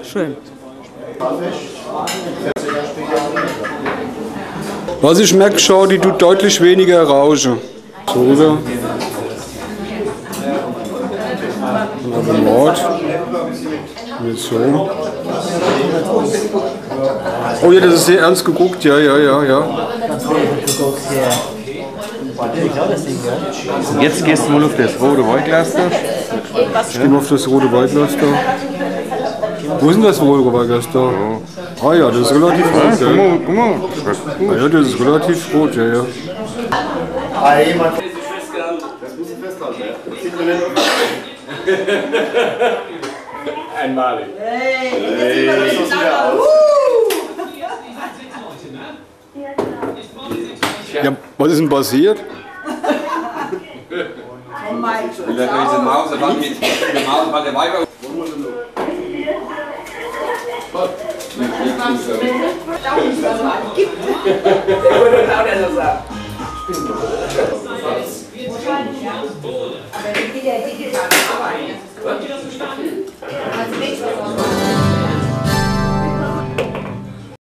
schön. Was ich merke schon, die tut deutlich weniger rauschen. So, oder? Aber Mord. Jetzt so. Oh ja, das ist sehr ernst geguckt. Ja. Jetzt gehst du mal auf das rote Weinglas da. Ich gehe mal auf das rote Weinglas da. Wo ist denn das rote Weinglas da? Ah ja, das ist relativ rot. Guck mal. Ah ja, das ist relativ rot, ja. Das muss ich festhalten, ja. Das sieht man nicht. Einmalig. Hey, Ja, was ist denn passiert? Diese Maus war mit der Maus war der Weiber. Gibt.